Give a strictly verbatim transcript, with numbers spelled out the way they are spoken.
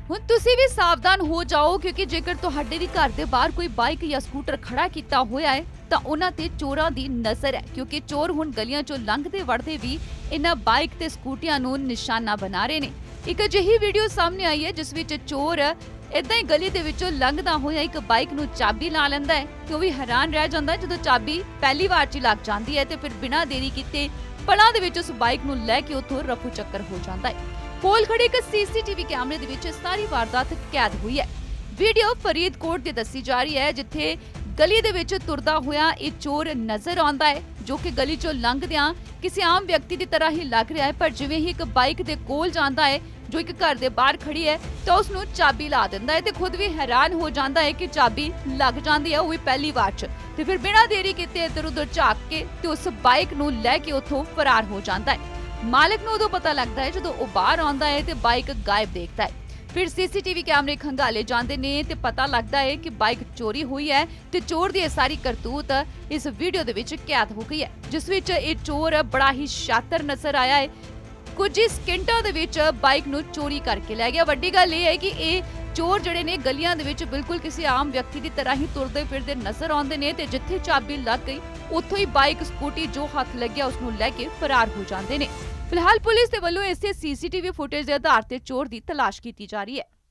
ਹੁਣ ਤੁਸੀਂ ਵੀ ਸਾਵਧਾਨ ਹੋ ਜਾਓ क्योंकि जेकर ਤੁਹਾਡੇ ਵੀ घर ਦੇ ਬਾਹਰ ਕੋਈ ਬਾਈਕ ਜਾਂ ਸਕੂਟਰ ਖੜਾ ਕੀਤਾ ਹੋਇਆ ਹੈ ਤਾਂ ਉਹਨਾਂ ਤੇ ਚੋਰਾਂ ਦੀ ਨਜ਼ਰ ਹੈ क्योंकि ਚੋਰ ਹੁਣ ਗਲੀਆਂ ਚੋਂ ਲੰਘਦੇ ਵੜਦੇ ਵੀ ਇਹਨਾਂ ਬਾਈਕ ਤੇ ਸਕੂਟੀਆਂ ਨੂੰ ਨਿਸ਼ਾਨਾ ਬਣਾ ਰਹੇ ਨੇ। ਇੱਕ ਅਜਿਹੀ ਵੀਡੀਓ ਸਾਹਮਣੇ ਆਈ ਹੈ ਜਿਸ ਵਿੱਚ ਚੋਰ ਇਦਾਂ ਹੀ ਗਲੀ ਦੇ ਵਿੱਚੋਂ ਲੰਘਦਾ ਹੋਇਆ ਇੱਕ ਬਾਈਕ ਨੂੰ ਚਾਬੀ ਲਾ ਲੈਂਦਾ ਹੈ ਤੇ ਉਹ ਵੀ ਹੈਰਾਨ ਰਹਿ ਜਾਂਦਾ ਜਦੋਂ ਚਾਬੀ ਪਹਿਲੀ ਵਾਰ 'ਚ ਲੱਗ ਜਾਂਦੀ ਹੈ ਤੇ ਫਿਰ ਬਿਨਾਂ ਦੇਰੀ ਕੀਤੇ ਪਲਾਂ ਦੇ ਵਿੱਚ ਉਸ ਬਾਈਕ ਨੂੰ ਲੈ ਕੇ ਉੱਥੋਂ ਰਫੂ ਚੱਕਰ ਹੋ ਜਾਂਦਾ ਹੈ। ਕੋਲ ਖੜੇ ਇੱਕ ਸੀਸੀਟੀਵੀ ਕੈਮਰੇ ਦੇ ਵਿੱਚ ਸਾਰੀ ਵਾਰਦਾਤ ਕੈਦ ਹੋਈ ਹੈ। ਵੀਡੀਓ ਫਰੀਦਕੋਟ ਦੀ ਦੱਸੀ ਜਾ ਰਹੀ ਹੈ ਜਿੱਥੇ ਗਲੀ ਦੇ ਵਿੱਚ ਤੁਰਦਾ ਹੋਇਆ ਇਹ ਚੋਰ ਨਜ਼ਰ ਆਉਂਦਾ ਹੈ ਜੋ ਕਿ ਗਲੀ ਚੋਂ ਲੰਘਦਿਆਂ ਕਿਸੇ ਆਮ ਵਿਅਕਤੀ ਦੀ ਤਰ੍ਹਾਂ ਹੀ ਲੱਗ ਰਿਹਾ ਹੈ, ਪਰ ਜਿਵੇਂ ਹੀ ਇੱਕ ਬਾਈਕ ਦੇ ਕੋਲ ਜਾਂਦਾ ਹੈ ਜੋ ਇੱਕ ਘਰ ਦੇ ਬਾਹਰ ਖੜੀ ਹੈ ਤਾਂ ਉਸ ਨੂੰ ਚਾਬੀ ਲਾ ਦਿੰਦਾ ਹੈ ਤੇ ਖੁਦ ਵੀ ਹੈਰਾਨ ਹੋ ਜਾਂਦਾ ਹੈ ਕਿ ਚਾਬੀ ਲੱਗ ਜਾਂਦੀ ਹੈ ਉਹ ਵੀ ਪਹਿਲੀ ਵਾਰ 'ਚ ਤੇ ਫਿਰ ਬਿਨਾਂ ਦੇਰੀ ਕੀਤੇ ਇੱਧਰ ਉੱਧਰ ਝਾਕ ਕੇ ਤੇ ਉਸ ਬਾਈਕ ਨੂੰ ਲੈ ਕੇ ਉੱਥੋਂ ਫਰਾਰ ਹੋ ਜਾਂਦਾ ਹੈ। ਮਾਲਕ ਨੂੰ ਉਦੋਂ ਪਤਾ ਲੱਗਦਾ ਹੈ ਜਦੋਂ ਉਹ ਬਾਹਰ ਆਉਂਦਾ ਹੈ ਤੇ ਬਾਈਕ ਗਾਇਬ ਦੇਖਦਾ ਹੈ। ਫਿਰ ਸੀਸੀਟੀਵੀ ਕੈਮਰੇ ਖੰਗਾਲੇ ਜਾਂਦੇ ਨੇ ਤੇ ਪਤਾ ਲੱਗਦਾ ਹੈ ਕਿ ਬਾਈਕ ਚੋਰੀ ਹੋਈ ਹੈ ਤੇ ਚੋਰ ਦੀ ਇਹ ਸਾਰੀ ਕਰਤੂਤ ਇਸ ਵੀਡੀਓ ਦੇ ਵਿੱਚ ਕੈਦ ਹੋ ਗਈ ਹੈ ਜਿਸ ਵਿੱਚ ਇਹ ਚੋਰ ਬੜਾ ਹੀ ਸ਼ਾਤਰ ਨਜ਼ਰ ਆਇਆ ਹੈ। ਕੁਝ ਹੀ ਸਕਿੰਟਾਂ ਦੇ ਵਿੱਚ ਬਾਈਕ ਨੂੰ ਚੋਰੀ ਕਰਕੇ ਲੈ ਗਿਆ। ਵੱਡੀ ਗੱਲ ਇਹ ਹੈ ਕਿ ਇਹ ਚੋਰ ਜਿਹੜੇ ਨੇ ਗਲੀਆਂ ਦੇ ਵਿੱਚ ਬਿਲਕੁਲ ਕਿਸੇ ਆਮ ਵਿਅਕਤੀ ਦੀ ਤਰ੍ਹਾਂ ਹੀ ਤੁਰਦੇ ਫਿਰਦੇ ਨਜ਼ਰ ਆਉਂਦੇ ਨੇ ਤੇ ਜਿੱਥੇ ਚਾਬੀ ਲੱਗ ਗਈ ਉੱਥੋਂ ਹੀ ਬਾਈਕ ਸਕੂਟੀ ਜੋ ਹੱਥ ਲੱਗਿਆ ਉਸ ਨੂੰ ਲੈ ਕੇ ਫਰਾਰ ਹੋ ਜਾਂਦੇ ਨੇ। ਫਿਲਹਾਲ ਪੁਲਿਸ ਦੇ ਵੱਲੋਂ ਇਸੇ ਸੀਸੀਟੀਵੀ ਫੁਟੇਜ ਦੇ ਆਧਾਰ ਤੇ ਚੋਰ ਦੀ ਤਲਾਸ਼ ਕੀਤੀ ਜਾ ਰਹੀ ਹੈ।